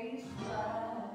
days fly.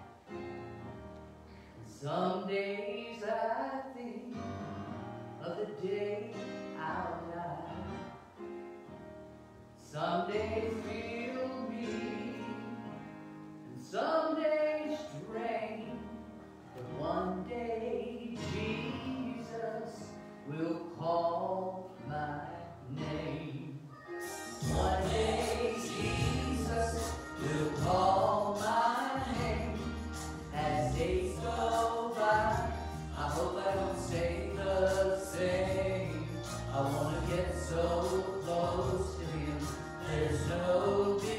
Some days I think of the day I'll die. Some days feel me, and some days strain. But one day Jesus will call my name. One day Jesus will call my name. As days go by, I hope I don't stay the same. I want to get so close to Him, there's no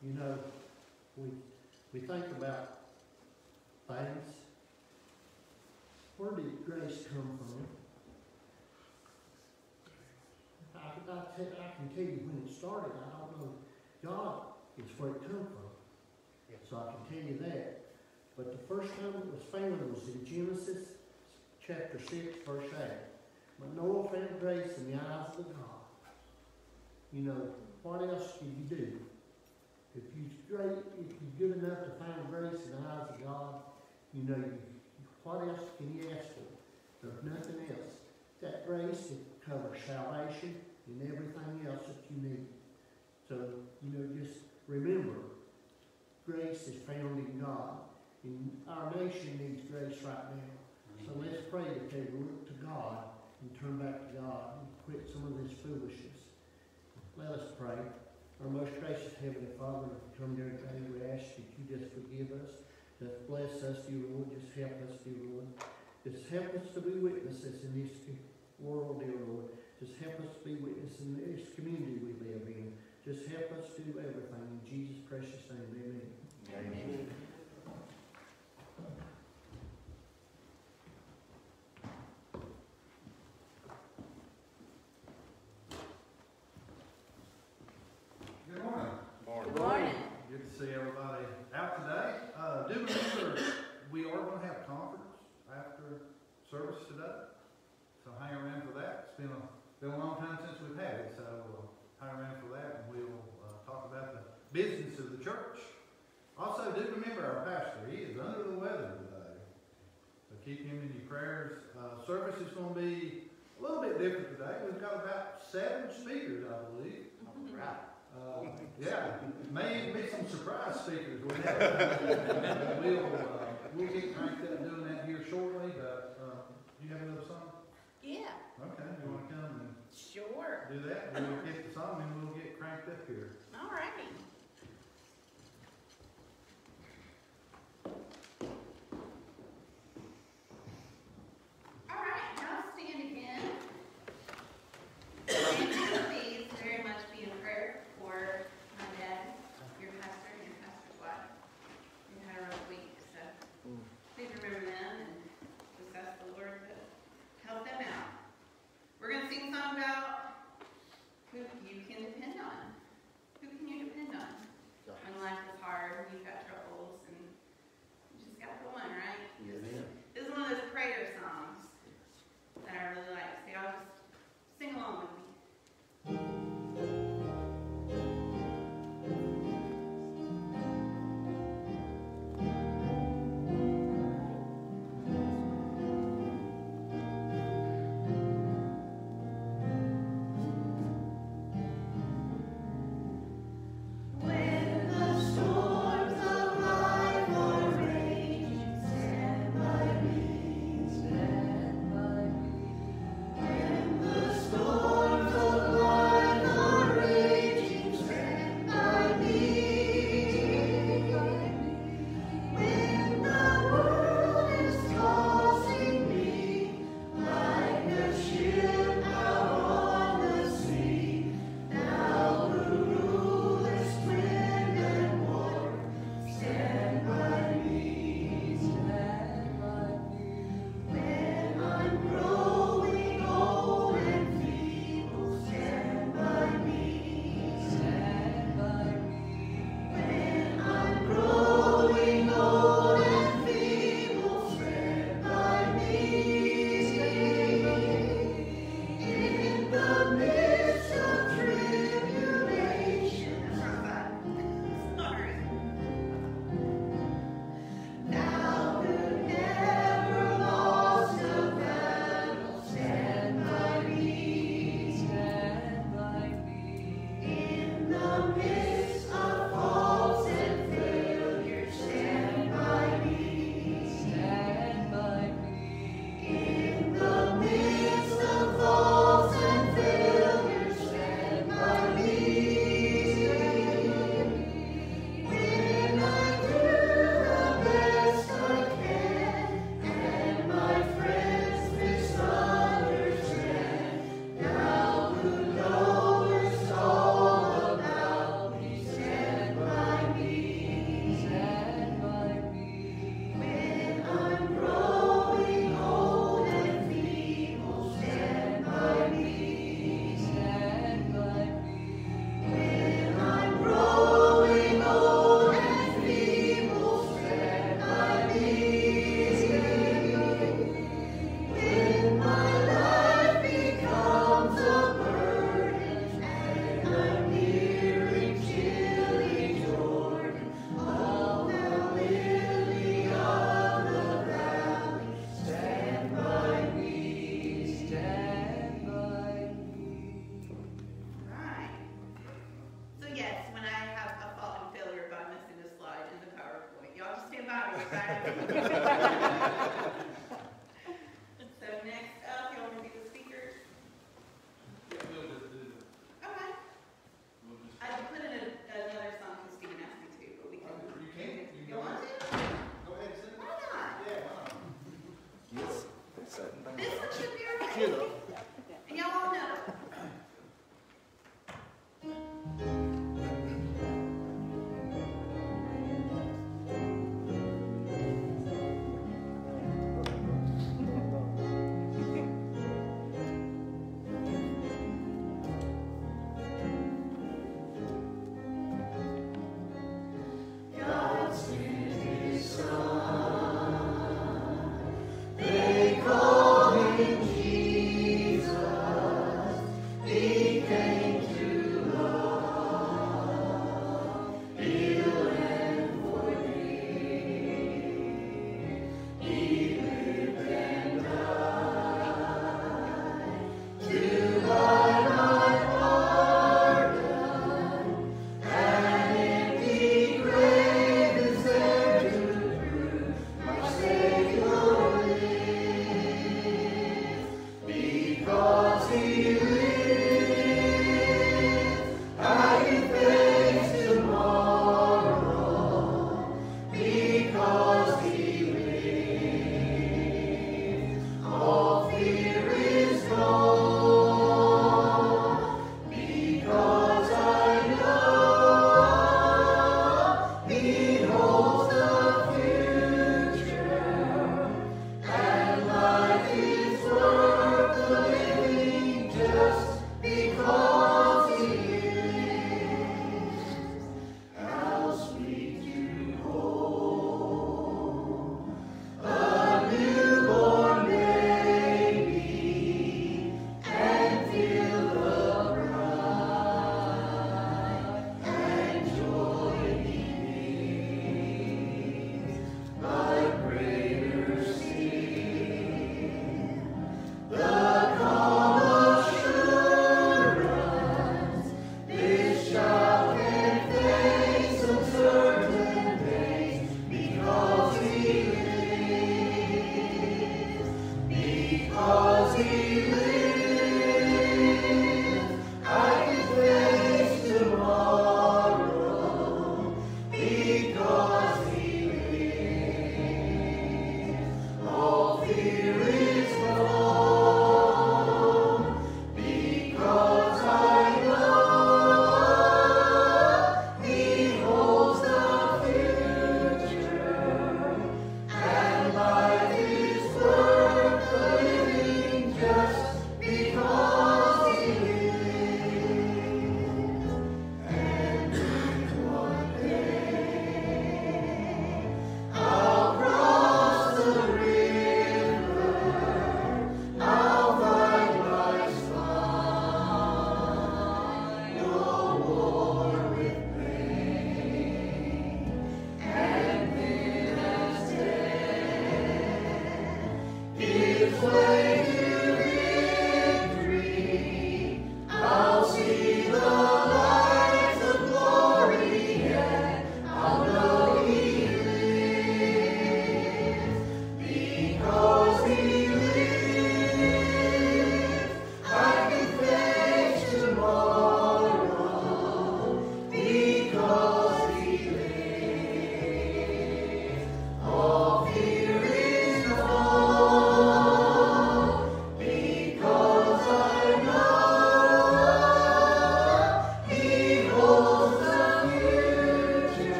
You know, we think about things. Where did grace come from? I can tell you when it started. I don't know. God is where it come from. So I can tell you that. But the first time it was found was in Genesis chapter 6, verse 8. But Noah found grace in the eyes of God. You know, what else can you do? If you're good enough to find grace in the eyes of God, you know, what else can you ask for? There's nothing else. That grace, it covers salvation and everything else that you need. So, you know, just remember, grace is found in God. And our nation needs grace right now. So let's pray that they will look to God and turn back to God and quit some of this foolishness. Let us pray. Our most gracious Heavenly Father, as we come here today, we ask that you just forgive us, just bless us, dear Lord, just help us, dear Lord. Just help us to be witnesses in this world, dear Lord. Just help us to be witnesses in this community we live in. Just help us do everything. In Jesus' precious name, amen. Amen. Good morning. Good morning. Good to see everybody out today. Do remember we are going to have a conference after service today, so hang around for that. It's been a long time since we've had it, so hang around for that, and we'll talk about the business of the church. Also, do remember our pastor. He is under the weather today, so keep him in your prayers. Service is going to be a little bit different today. We've got about 7 speakers, I believe. All right. Yeah, may even be some surprise speakers. We'll get cranked up doing that here shortly, but you have another song? Yeah, Okay, you want to come and sure. do that? We'll get the song and we'll get cranked up here. All righty. All right, now stand again. And please very much be in prayer for my dad, your pastor, and your pastor's wife. They had a rough week, so please remember them and just ask the Lord to help them out. We're going to sing a song about who you can depend on. Who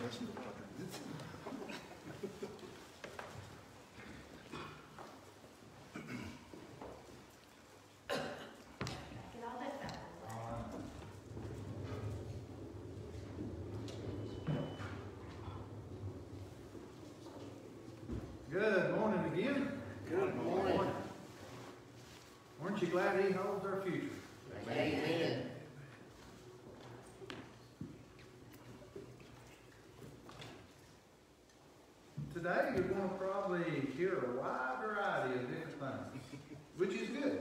Get all this out of the way. Good morning again. Good morning. Aren't you glad He holds our future? Amen. Today you're going to probably hear a wide variety of different things, which is good.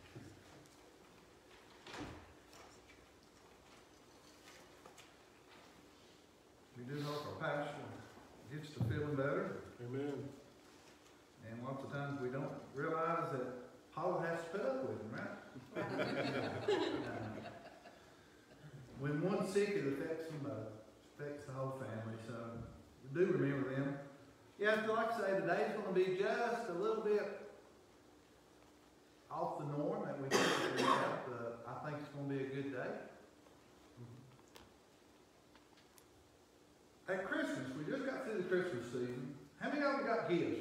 We do hope our pastor gets to feeling better. Amen. And lots of times we don't realize that Paula has to put up with him, right? When one's sick, it affects them both. Affects the whole family. So we do remember them. Yeah, so like I say, today's going to be just a little bit off the norm that we typically have, but I think it's going to be a good day. At Christmas, we just got through the Christmas season. How many of you got gifts?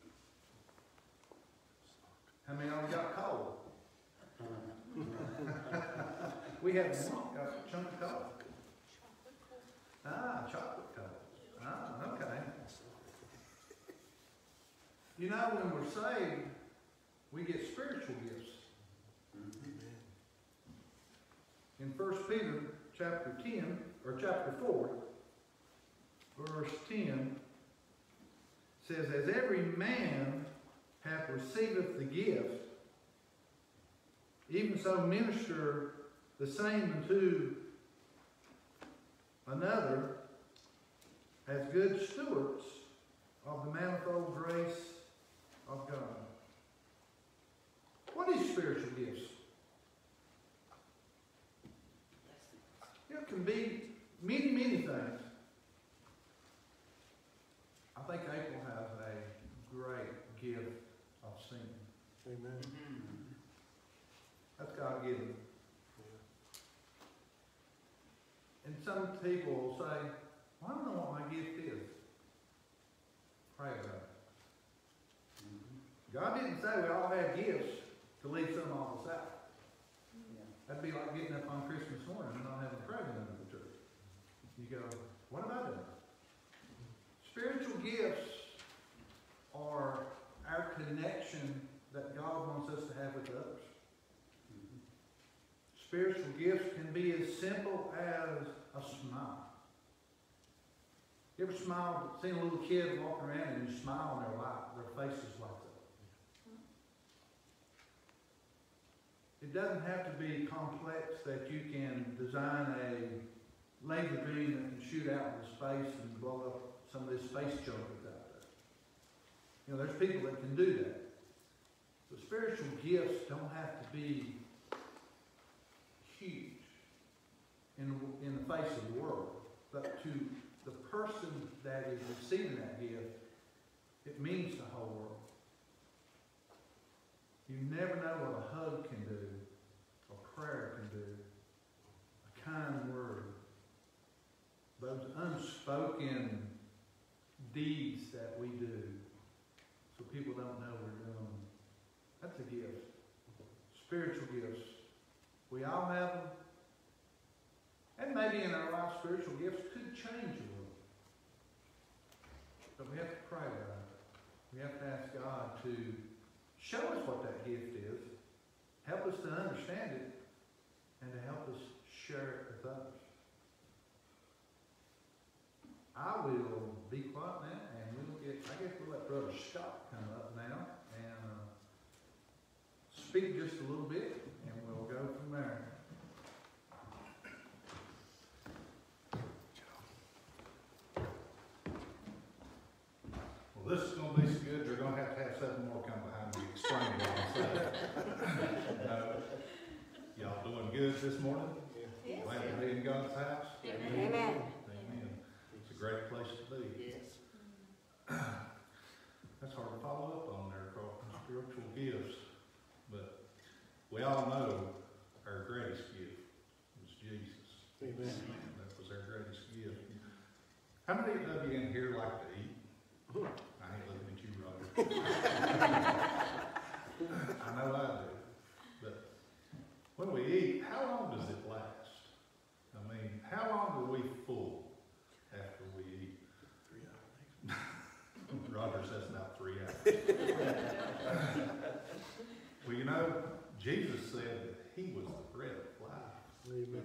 How many of you got coal? We have one, got a chunk of coal. Ah, chocolate coal. Ah, okay. You know, when we're saved, we get spiritual gifts. In 1 Peter chapter 10, or chapter 4, verse 10, says, as every man hath receiveth the gift, even so minister the same unto another as good stewards of the manifold grace of God. What is spiritual gifts? It can be many, many things. I think April has a great gift of singing. Amen. That's God-given. And some people will say, well, I don't know what my gift is. Pray about it. God didn't say we all have gifts to leave some of us out. That'd be like getting up on Christmas morning and not having a present under the tree. You go, what am I doing? Spiritual gifts are our connection that God wants us to have with others. Spiritual gifts can be as simple as a smile. You ever seen a little kid walking around and you smile and their faces light up? It doesn't have to be complex that you can design a laser beam that can shoot out into space and blow up some of this space junk that's out there. You know, there's people that can do that. But spiritual gifts don't have to be huge in the face of the world. But to the person that is receiving that gift, it means the whole world. You never know what a hug can do, a prayer can do, a kind word. Those unspoken deeds that we do so people don't know we're doing. That's a gift. Spiritual gifts. We all have them. And maybe in our life, spiritual gifts could change a little. But we have to pray about it. We have to ask God to show us what that gift is, help us to understand it, and to help us share it with others. I will be quiet now, and I guess we'll let Brother Scott come up now and speak just a little bit, and we'll go from there. Well, this is going to be so good, they're going to have seven more come behind me explaining what I'm saying. Y'all doing good this morning? Yes. Glad to be in God's house? Amen. Amen. It's a great place to be. Yes. That's hard to follow up on there, spiritual gifts. But we all know our greatest gift was Jesus. Amen. That was our greatest gift. How many of you in here like to eat? I ain't looking at you, Robert. I know I do. But when we eat, how long does it last? I mean, how long are we full after we eat? 3 hours. Roger says about 3 hours. Well, you know, Jesus said that he was the bread of life. Amen.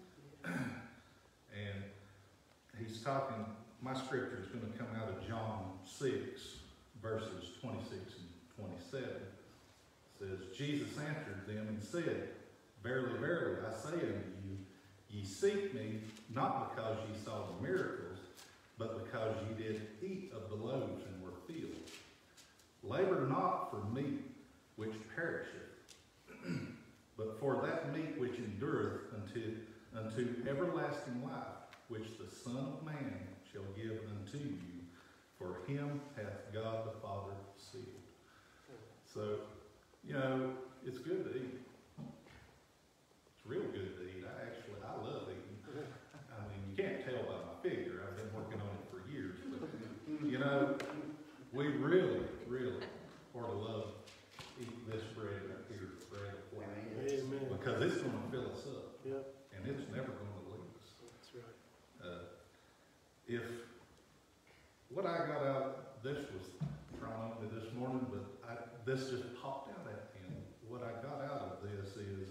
And he's talking, my scripture is going to come out of John 6, verses 26 and 27. It says, Jesus answered them and said, Verily, verily, I say unto you, ye seek me, not because ye saw the miracles, but because ye did eat of the loaves and were filled. Labor not for meat which perisheth, but for that meat which endureth unto everlasting life, which the Son of Man shall give unto you, for him hath God the Father sealed. So, you know, it's good to eat. It's real good to eat. I love eating. I mean, you can't tell by my figure. I've been working on it for years. But, you know, we really, really ought to love eating this bread right here, bread of life. Amen. Because it's going to fill us up. Yep. And it's never going to leave us. That's right. If what I got out, this was thrown on me this morning, but this just popped out at me. And what I got out of this is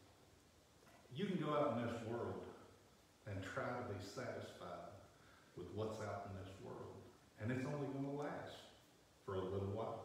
you can go out in this world and try to be satisfied with what's out in this world. And it's only going to last for a little while.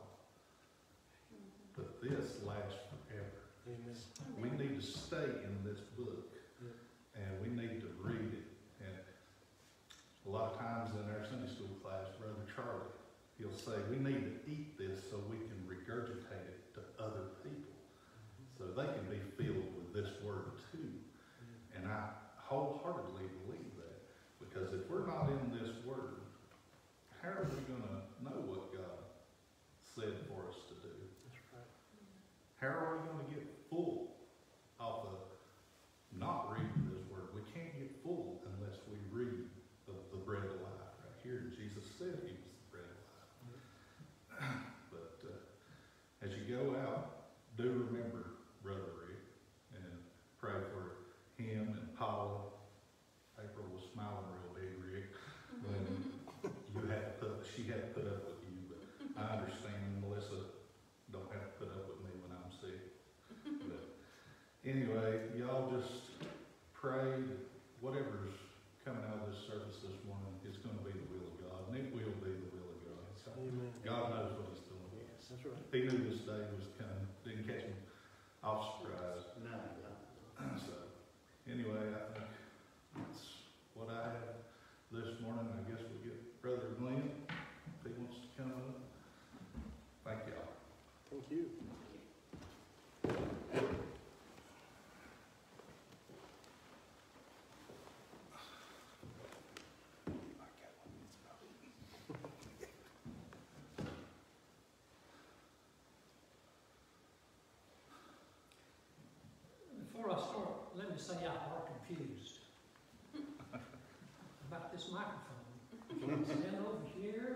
But this lasts forever. Amen. We need to stay in this book. And we need to read it. And a lot of times in our Sunday school class, Brother Charlie, he'll say, we need to eat this so we can regurgitate it to other people. So they can be filled with this word too. And I wholeheartedly believe that. Because if we're not in this word, how are we going to know what God said for us to do? That's right. How are we going to get full off of not reading this word? We can't get full unless we read the bread of life right here. And Jesus said he was the bread of life. But as you go out, do remember Brother Rick and pray for him and Paula. April was smiling real big, Rick, when she had to put up with you. But I understand Melissa don't have to put up with me when I'm sick. But anyway, y'all just pray that whatever's coming out of this service this morning is going to be the will of God, and it will be the will of God. Amen. God knows what he's doing. Yes, that's right. He knew this day was coming. Didn't catch him off surprise. No, So anyway, I think that's what I have this morning. I guess we'll get Brother Glenn, if he wants to come up. Thank y'all. Thank you. Before I start, let me say I are confused about this microphone. Stand over here.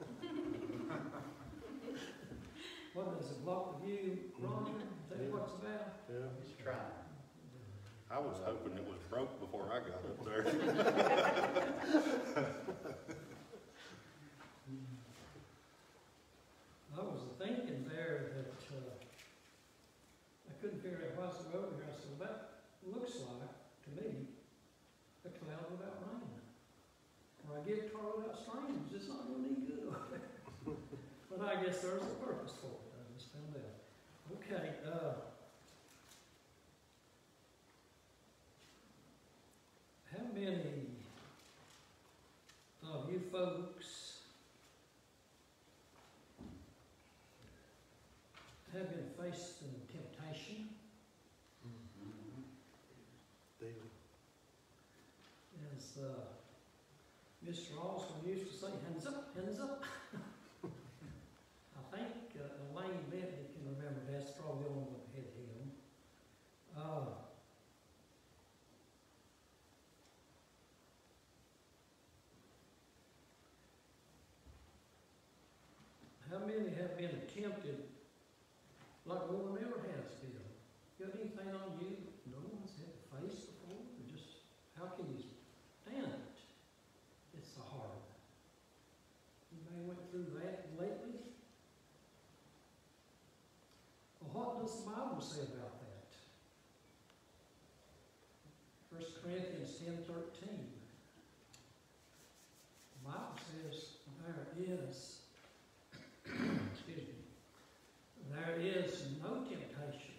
What does it block the view, Roger? Is that what it's about? Yeah. he's trying. I was hoping it was broke before I got up there. I was thinking there that I couldn't figure out why it's over here. I said, well, that looks like, to me, a cloud without rain. Or I get a car without streams. It's not going to be good. But I guess there's a purpose for it. I just found out. Okay. How many of you folks have been facing temptation? Daily. As Mr. Osborne used to say, hands up, hands up. I think Elaine Bentley can remember that's probably the only one that had him. 1 Corinthians 10:13. The Bible says there is, excuse me, there is no temptation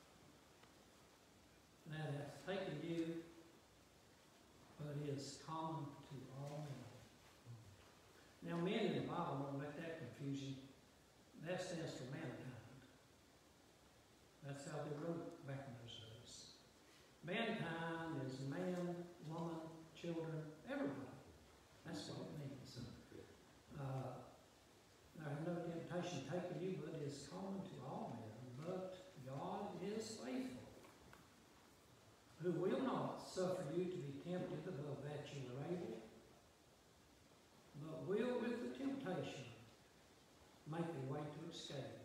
that hath taken you, but is common to all men. Now, men in the Bible, don't let that confuse you. That stands for mankind. That's how they wrote back in those days. Mankind is man, woman, children, everybody. That's what it means. There hath no temptation taken you, but is common to all men. But God is faithful, who will not suffer you to be tempted above that you are able, but will with the temptation make a way to escape,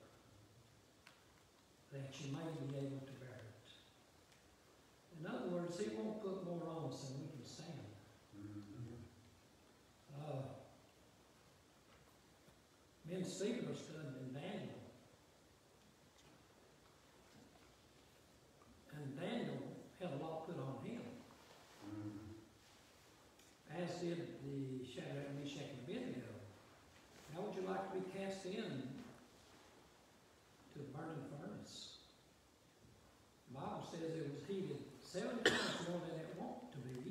that you may be able to bear it. In other words, He won't put more on us than we can stand. Me and Stephen are studying in Daniel. And Daniel had a lot put on him. As did the Shadrach, Meshach, and Abednego. How would you like to be cast in to the burning furnace? The Bible says it was heated 7 times more than it ought to be.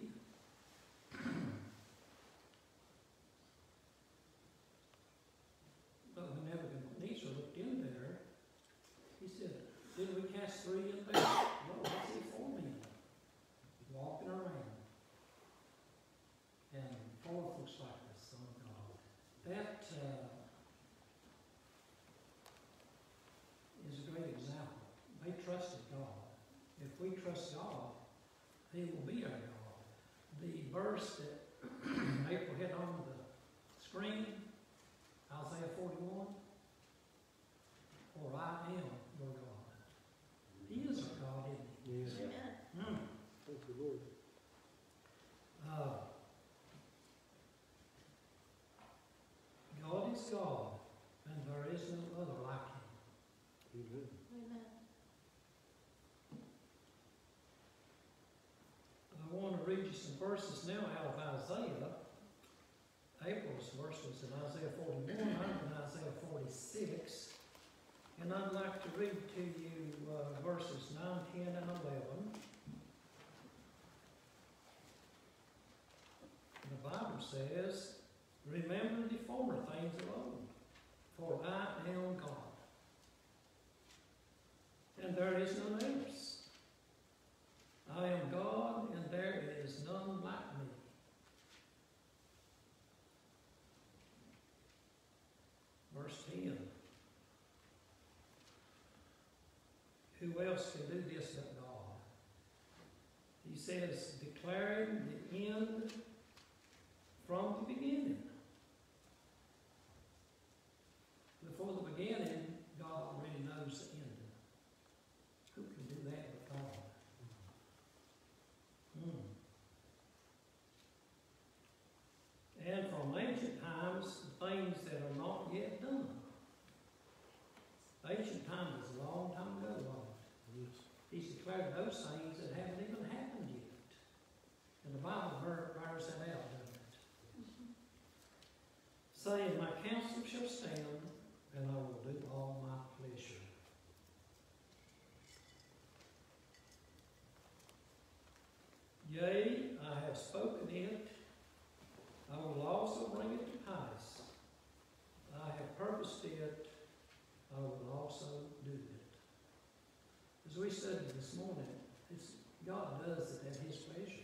But when Nebuchadnezzar looked in there, he said, "Didn't we cast 3 in there?" "No, I see 4 men walking around." And 4th looks like the Son of God. That is a great example. They trusted God. If we trust God, He will be our God. The verse that April had on the screen, Isaiah 41, "For I am your God." He is our God, isn't He? Yes. Amen. Thank you, Lord. God is God, and there is no other like Him. Amen. Amen. I want to read you some verses now out of Isaiah. April's verse was in Isaiah 41, I'm in Isaiah 46. And I'd like to read to you verses 9, 10, and 11. The Bible says, "Remember the former things of old, for I am God, and there is none else. I am God, and there is none like me." Verse 10. Who else can do this but God? He says, declaring the end from the beginning. Before the beginning, God already knows the ending. Who can do that but God? And from ancient times, the things that are not yet done. Ancient time is a long time ago, wasn't it? Yes. He's declared those things that haven't even happened yet. And the Bible bears that out, doesn't it? Saying, "My counsel shall stand, and I will do all my pleasure." Yea, I have spoken it, I will also bring it to pass. I have purposed it, I will also do it. As we studied this morning, God does it at His pleasure.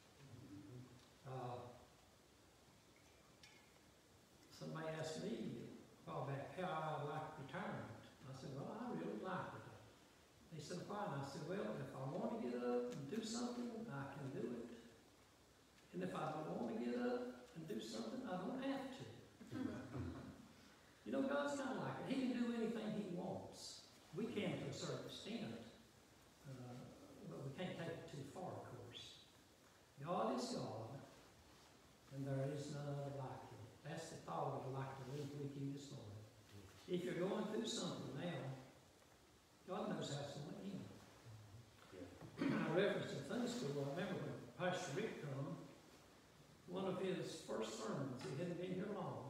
Somebody asked me a while back how I like retirement. I said, "Well, I really like it." They said, "Why?" And I said, "Well, if I want to get up and do something, I can do it. And if I don't want to get up and do something, I don't have to." You know, God's kind of like it. He can do anything He wants. We can to a certain extent, but we can't take it too far, of course. God is God, and there is none other like Him. That's the thought I'd like to leave with you this morning. If you're going through something now, God knows how it's going to end. I referenced in Sunday school, I remember when Rick come, one of his first sermons, he hadn't been here long,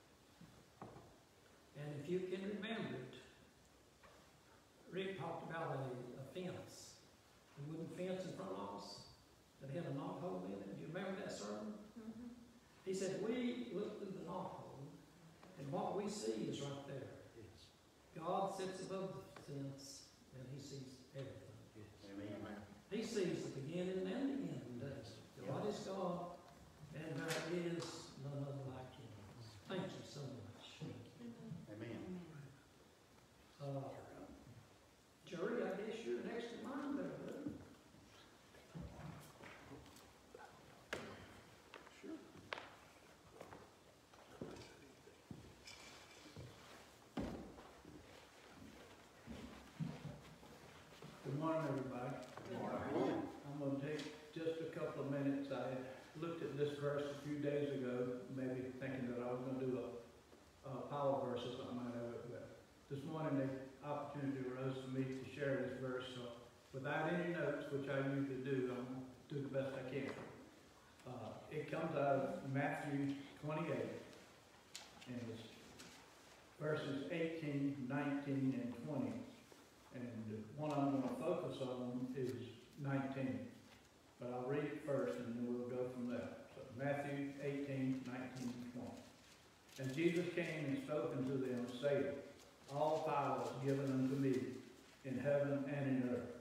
and if you can remember it, Rick talked about a fence, a wooden fence in front of us that had a knot hole in it. Do you remember that sermon? He said, we look through the knot hole, and what we see is right there. God sits above the fence, and he sees everything. Amen. He sees the beginning and the end. God is God, and there is none other like him. Thank you so much. Amen. Jerry, I guess you're next in line there, buddy. Good morning, everybody. I'm going to take just a couple of minutes. I looked at this verse a few days ago, maybe thinking that I was going to do a power verse or something out of it. But this morning, the opportunity arose for me to share this verse. So without any notes, which I usually do, I'm going to do the best I can. It comes out of Matthew 28, and it's verses 18, 19, and 20. And the one I'm going to focus on is 19. But I'll read it first and then we'll go from there. So Matthew 18, 19, and 20. And Jesus came and spoke unto them, saying, all power is given unto me in heaven and in earth.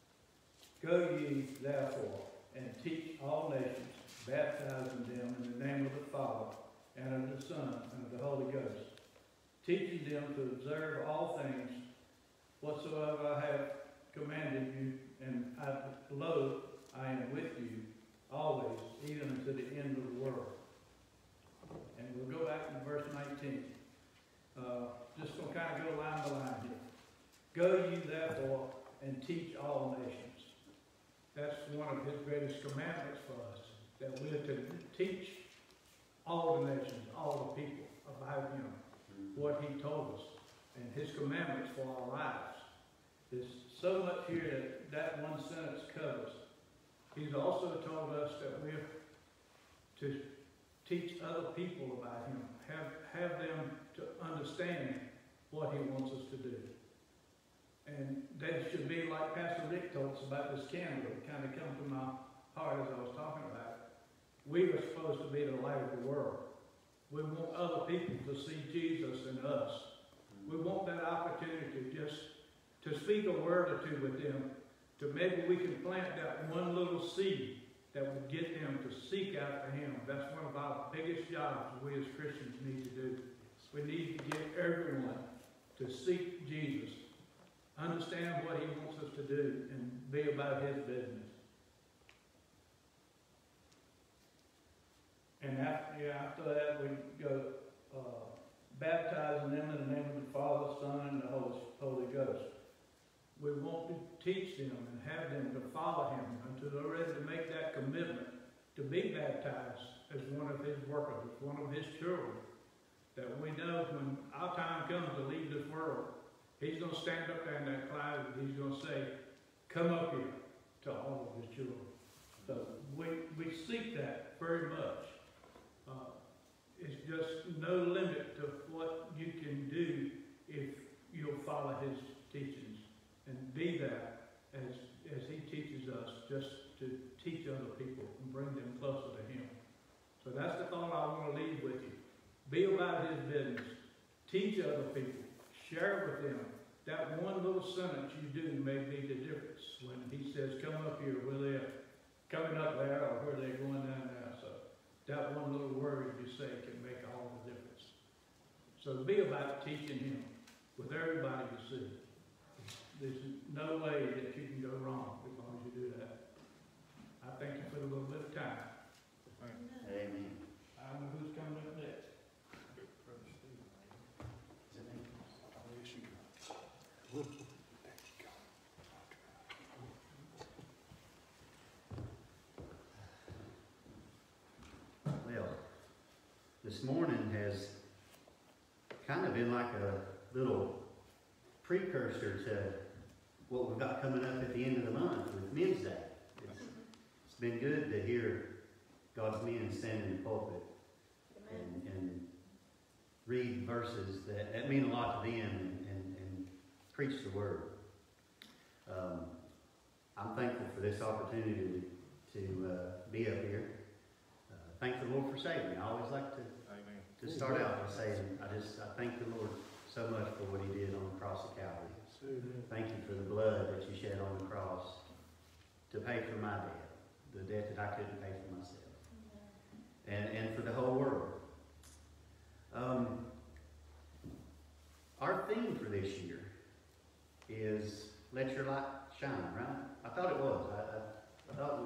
Go ye therefore and teach all nations, baptizing them in the name of the Father and of the Son and of the Holy Ghost, teaching them to observe all things whatsoever I have commanded you, and lo, I am with you always, even unto the end of the world. And we'll go back to verse 19. Just going to kind of go line by line here. Go ye therefore and teach all nations. That's one of his greatest commandments for us, that we're to teach all the nations, all the people about him, what he told us, and his commandments for our lives. There's so much here that one sentence covers. He's also told us that we're to teach other people about him, have them to understand what he wants us to do. And that should be like Pastor Rick told us about this candle. It kind of come to my heart as I was talking about it. We are supposed to be the light of the world. We want other people to see Jesus in us. We want that opportunity just to speak a word or two with them, to maybe we can plant that one little seed that would get them to seek after him. That's one of our biggest jobs we as Christians need to do. We need to get everyone to seek Jesus, understand what he wants us to do, and be about his business. And after that, we go baptizing them in the name of the Father, Son, and the Holy Ghost. We want to teach them and have them to follow him until they're ready to make that commitment to be baptized as one of his workers, as one of his children. That we know when our time comes to leave this world, he's going to stand up there in that cloud and he's going to say, come up here, to all of his children. So we seek that very much. It's just no limit to what you can do if you'll follow his teachings and be that as he teaches us, just to teach other people and bring them closer to him. So that's the thought I want to leave with you. Be about his business. Teach other people. Share with them. That one little sentence you do may be the difference when he says, come up here, where they're coming up there or where they're going down there. So that one little word you say can make all the difference. So be about teaching him with everybody you see. There's no way that you can go wrong as long as you do that. I thank you for a little bit of time. Amen. I don't know who's coming up next. Well, this morning has kind of been like a little precursor to what we've got coming up at the end of the month with Men's Day. It's been good to hear God's men stand in the pulpit and read verses that mean a lot to them and preach the word. I'm thankful for this opportunity to be up here. Thank the Lord for saving me. I always like to start out by saying, I thank the Lord so much for what He did on the cross of Calvary. Thank you for the blood that you shed on the cross to pay for my debt, the debt that I couldn't pay for myself, and for the whole world. Our theme for this year is "Let Your Light Shine." Right? I thought it was. I thought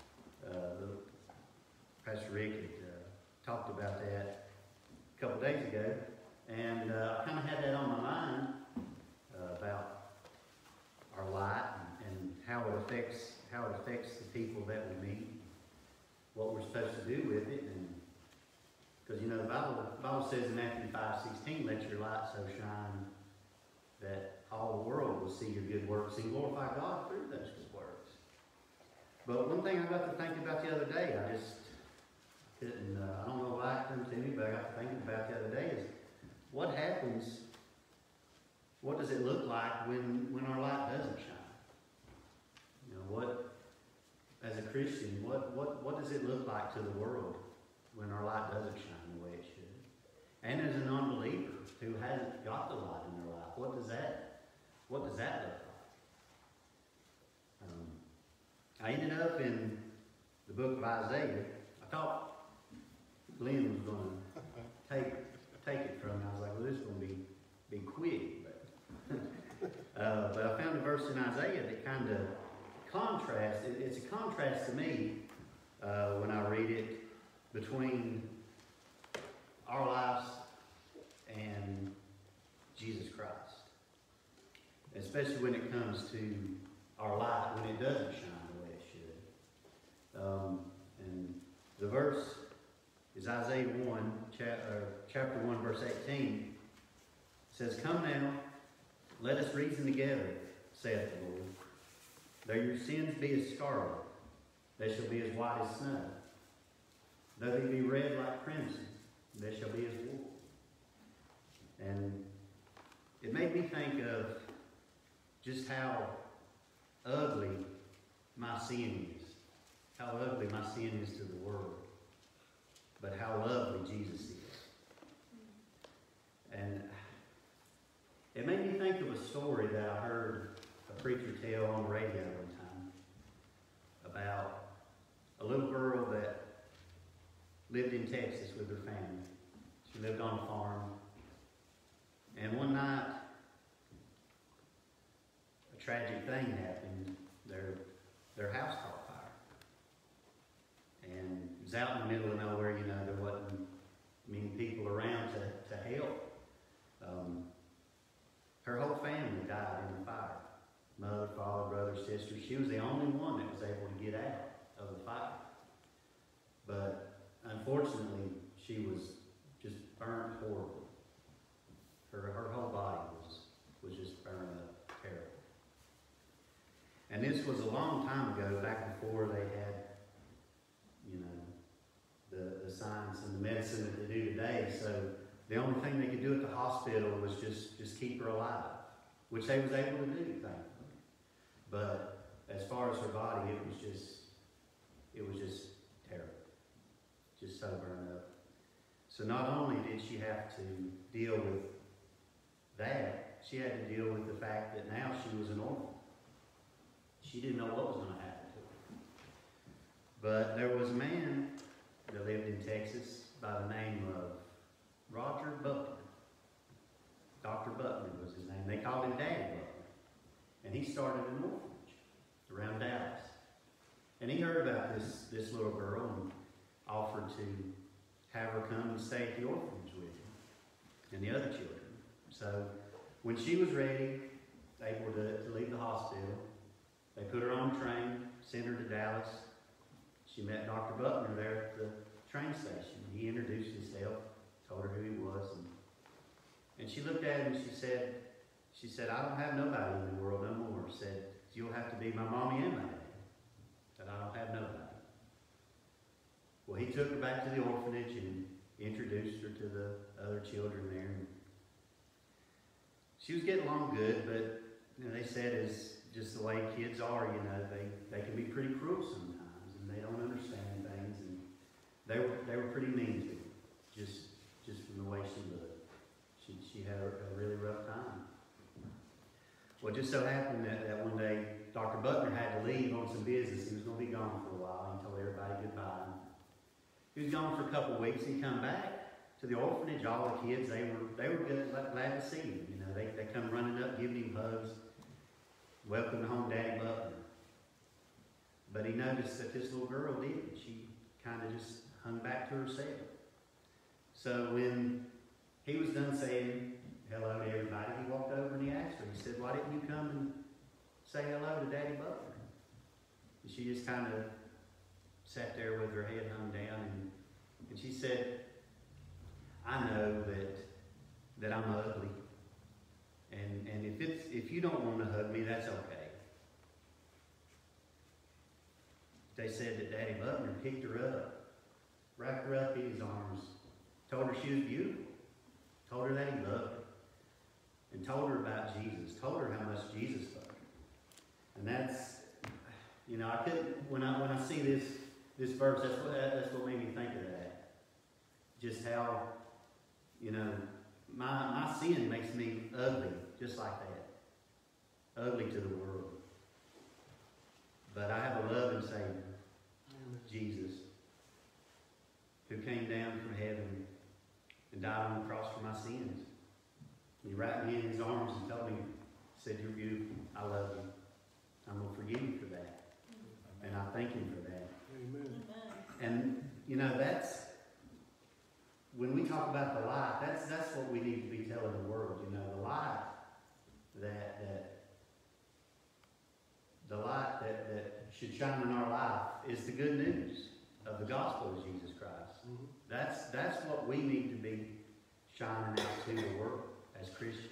Pastor Rick had talked about that a couple days ago, and I kind of had that on my mind about our light and how it affects the people that we meet, what we're supposed to do with it, and because the Bible says in Matthew 5:16, "Let your light so shine that all the world will see your good works and glorify God through those good works." But one thing I got to think about the other day, I just couldn't, I don't know why it comes to me, but I got to thinking about the other day is, what happens, what does it look like when our light doesn't shine? You know, what, as a Christian, what does it look like to the world when our light doesn't shine the way it should? And as an unbeliever who hasn't got the light in their life, what does that look like? I ended up in the book of Isaiah. I thought Glenn was going to take it from me. I was like, well, this is going to be quick. But I found a verse in Isaiah that kind of contrasts. It's a contrast to me when I read it between our lives and Jesus Christ. Especially when it comes to our light, when it doesn't shine the way it should. And the verse is Isaiah 1, chapter 1, verse 18. It says, "Come now, let us reason together, saith the Lord. Though your sins be as scarlet, they shall be as white as snow. Though they be red like crimson, they shall be as wool." And it made me think of just how ugly my sin is. How ugly my sin is to the world. But how lovely Jesus is. And it made me think of a story that I heard a preacher tell on the radio one time about a little girl that lived in Texas with her family. She lived on a farm. And one night, a tragic thing happened. Their house caught fire. And it was out in the middle of nowhere, there wasn't many people around to help. Her whole family died in the fire. Mother, father, brother, sister. She was the only one that was able to get out of the fire. But unfortunately, she was just burned horribly. Her whole body was just burned up terribly. And this was a long time ago, back before they had, the science and the medicine that they do today. So the only thing they could do at the hospital was just keep her alive, which they was able to do, thankfully. But as far as her body, it was just terrible, just so burned up. So not only did she have to deal with that, she had to deal with the fact that now she was an orphan. She didn't know what was going to happen to her. But there was a man that lived in Texas by the name of Roger Buckner. Dr. Buckner was his name. They called him Daddy Buckner. And he started an orphanage around Dallas. And he heard about this little girl and offered to have her come and stay at the orphanage with him and the other children. So when she was ready, able to leave the hospital, they put her on a train, sent her to Dallas. She met Dr. Buckner there at the train station. He introduced himself, told her who he was, and she looked at him and she said, "I don't have nobody in the world no more." Said, "You'll have to be my mommy and my daddy." Said, "I don't have nobody." he took her back to the orphanage and introduced her to the other children there. And she was getting along good, but you know, they said it's just the way kids are. You know, they can be pretty cruel sometimes, and they don't understand things. And they were pretty mean to her, just from the way she looked. She had a really rough time. Well, it just so happened that one day Dr. Buckner had to leave on some business. He was going to be gone for a while. He told everybody goodbye. He was gone for a couple of weeks. He come back to the orphanage. All the kids, they were glad to see him. You know, they come running up, giving him hugs. Welcome home, Daddy Buckner. But he noticed that this little girl didn't. She kind of just hung back to herself. So when he was done saying hello to everybody, he walked over and he asked her. He said, "Why didn't you come and say hello to Daddy Buckner?" And she just kind of sat there with her head hung down, and she said, "I know that I'm ugly, and if you don't want to hug me, that's okay." They said that Daddy Buckner picked her up, wrapped her up in his arms, told her she was beautiful, told her that he loved her, and told her about Jesus, told her how much Jesus loved her. And that's, you know, I couldn't, when I see this verse, that's what made me think of that. Just how, you know, my sin makes me ugly, just like that. Ugly to the world. But I have a loving Savior, Jesus, who came down from heaven and died on the cross for my sins. He wrapped me in his arms and told me, said, "You're beautiful. I love you. I'm going to forgive you for that." And I thank him for that. Amen. And, you know, that's, when we talk about the light, that's what we need to be telling the world. You know, the light that should shine in our life is the good news of the gospel of Jesus Christ. Mm-hmm. That's what we need to be shining out to the world as Christians.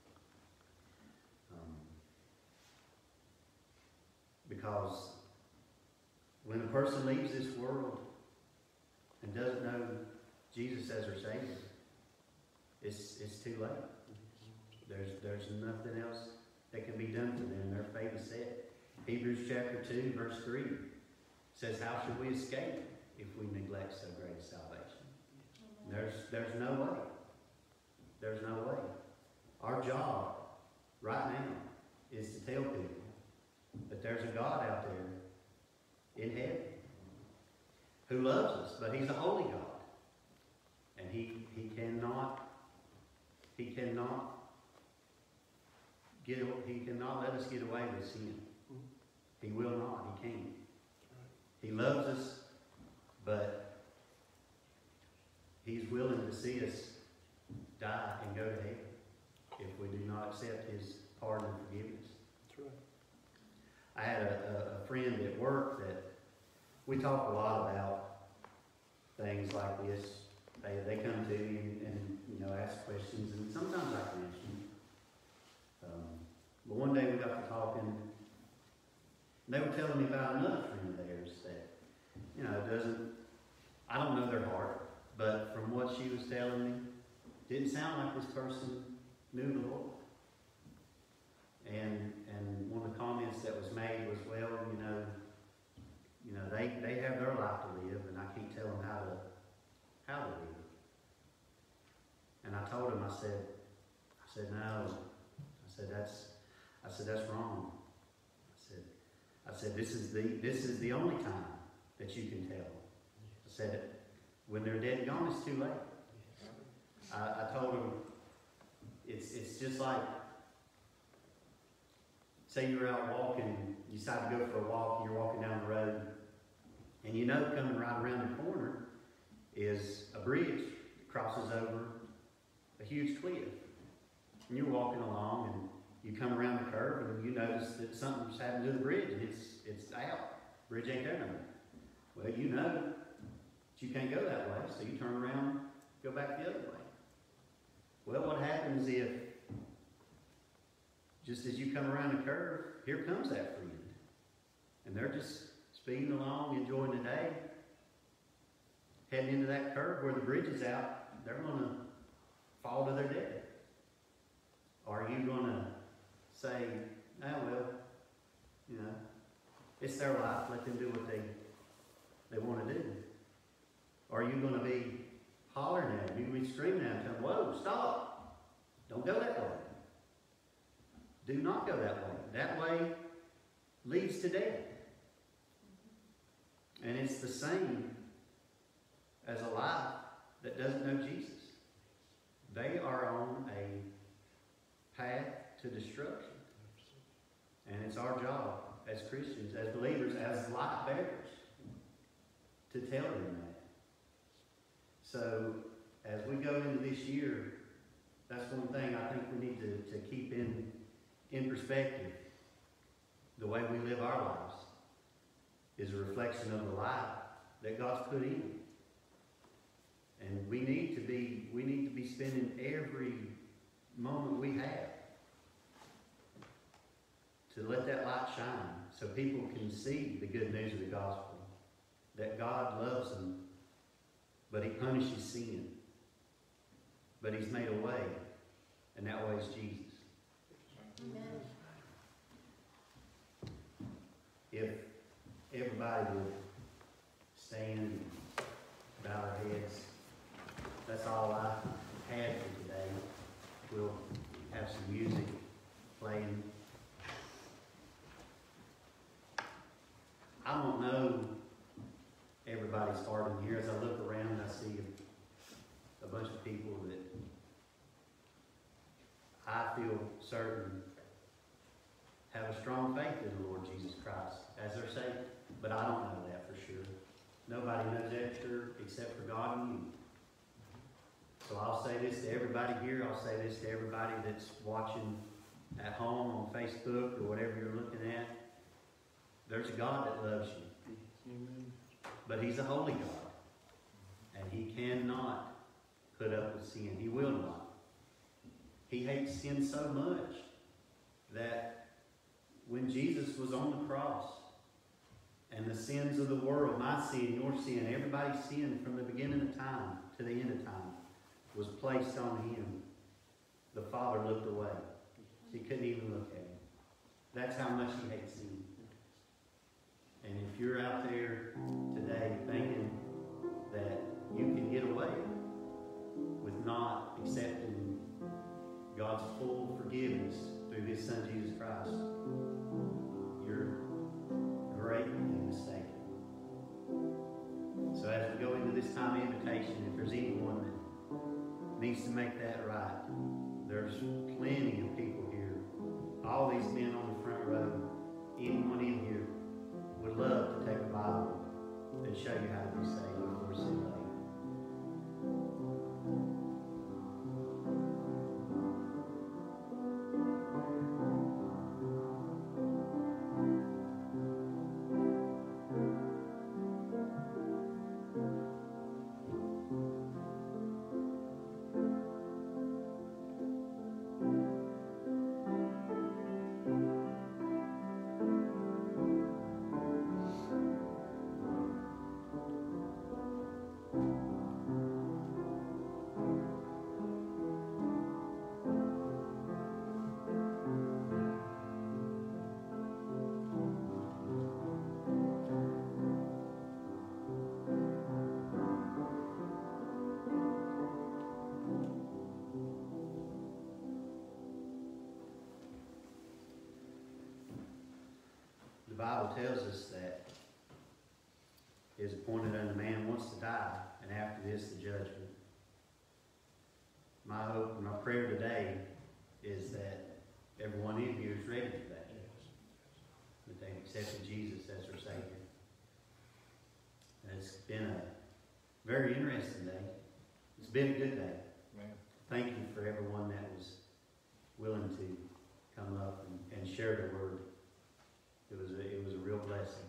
Because when a person leaves this world and doesn't know Jesus as their Savior, it's too late. There's nothing else that can be done for them. Their fate is set. Hebrews chapter 2, verse 3 says, "How should we escape if we neglect so great a salvation?" There's no way. There's no way. Our job right now is to tell people that there's a God out there in heaven who loves us, but he's a holy God. And he cannot let us get away with sin. He will not. He can't. He loves us, but he's willing to see us die and go to heaven if we do not accept his pardon and forgiveness. That's right. I had a friend at work that we talk a lot about things like this. They come to me and you know, ask questions, and sometimes I can answer them. But one day we got to talking, and they were telling me about another friend of theirs that, you know, I don't know their heart, but from what she was telling me, didn't sound like this person knew the Lord. And one of the comments that was made was, well, you know, they have their life to live, and I can't tell them how to live. And I told him, I said, no. I said, that's wrong. I said, this is the only time that you can tell. I said, when they're dead and gone, it's too late. I told him, it's just like, say you're out walking, you decide to go for a walk, and you're walking down the road, and you know coming right around the corner is a bridge that crosses over a huge cliff. And you're walking along, and you come around the curve, and you notice that something's happened to the bridge, and it's out. Bridge ain't there no more. Well, you know that you can't go that way, so you turn around, go back the other way. Well, what happens if, just as you come around the curve, here comes that friend, and they're just speeding along, enjoying the day, heading into that curve where the bridge is out, they're gonna fall to their death. Are you gonna say, oh well, you know, it's their life, let them do what they want to do? Or are you gonna be hollering at them, you're gonna be screaming at them, whoa, stop, don't go that way. Do not go that way. That way leads to death. And it's the same as a life that doesn't know Jesus. They are on a path to destruction. And it's our job as Christians, as believers, as light bearers, to tell them that. So, as we go into this year, that's one thing I think we need to keep in perspective. The way we live our lives is a reflection of the light that God's put in. And we need to be spending every moment we have to let that light shine so people can see the good news of the gospel, that God loves them, but He punishes sin. But He's made a way, and that way is Jesus. Amen. If everybody would stand and bow their heads, that's all I had for today. We'll have some music playing. I don't know everybody's heart in here. As I look around, I see a bunch of people that I feel certain have a strong faith in the Lord Jesus Christ as their Savior. But I don't know that for sure. Nobody knows that for sure except for God and you. So I'll say this to everybody here. I'll say this to everybody that's watching at home on Facebook or whatever you're looking at. There's a God that loves you. Amen. But He's a holy God. And He cannot put up with sin. He will not. He hates sin so much that when Jesus was on the cross and the sins of the world, my sin, your sin, everybody's sin from the beginning of time to the end of time was placed on Him, the Father looked away. He couldn't even look at Him. That's how much He hates sin. And if you're out there today thinking that you can get away with not accepting God's full forgiveness through His Son Jesus Christ, you're greatly mistaken. So as we go into this time of invitation, if there's anyone that needs to make that right, there's plenty of people here. All these men on the front row, anyone in here would love to take a Bible and show you how to be saved before it's too late. The Bible tells us that it is appointed unto man once to die, and after this the judgment. My hope and my prayer today is that everyone in here is ready for that. That they've accepted Jesus as their Savior. And it's been a very interesting day. It's been a good day. Man. Thank you for everyone that was willing to come up and share the word. It was a real blessing.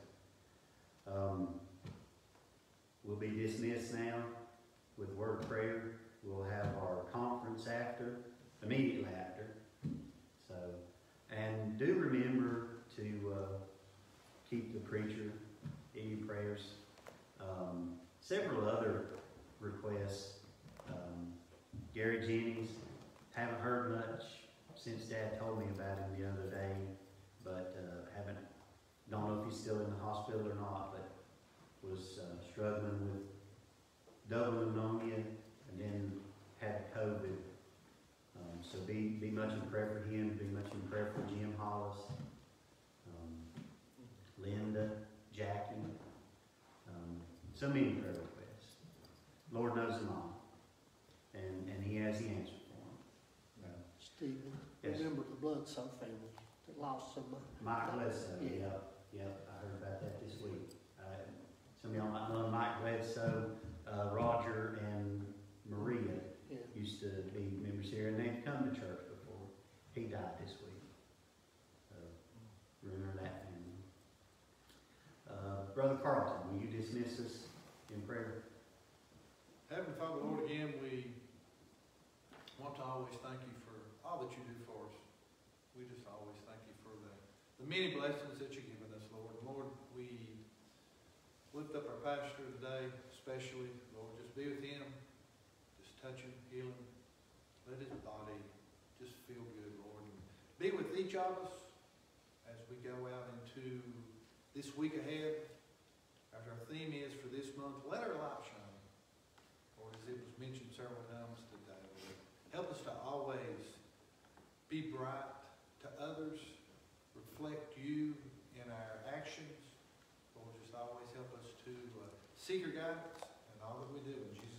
We'll be dismissed now with word prayer. We'll have our conference immediately after. So, and do remember to keep the preacher in your prayers. several other requests. Gary Jennings, haven't heard much since Dad told me about him the other day, but don't know if he's still in the hospital or not, but was struggling with double pneumonia and then had COVID. So be much in prayer for him, be much in prayer for Jim Hollis, Linda, Jackie, so many prayer requests. Lord knows them all, and He has the answer for them. Stephen, Yes. remember the Bledsoe family that lost somebody? Mike Bledsoe, Yeah. yep, I heard about that this week. Some of y'all might know Mike Bledsoe, Roger and Maria Yeah. used to be members here, and they'd come to church before. He died this week. So, remember that family. Brother Carlton, will you dismiss us in prayer? Heavenly Father, Lord, again, we want to always thank you for all that you do for us. We just always thank you for the many blessings that you've given us, Lord. And Lord, we lift up our pastor today, especially. Lord, just be with him. Just touch him, heal him. Let his body just feel good, Lord. And be with each of us as we go out into this week ahead. As our theme is for this month, let our light shine. Lord, as it was mentioned several times today, Lord, help us to always be bright to others, reflect you in our actions. Lord, just always help us to seek your guidance in all that we do. In Jesus'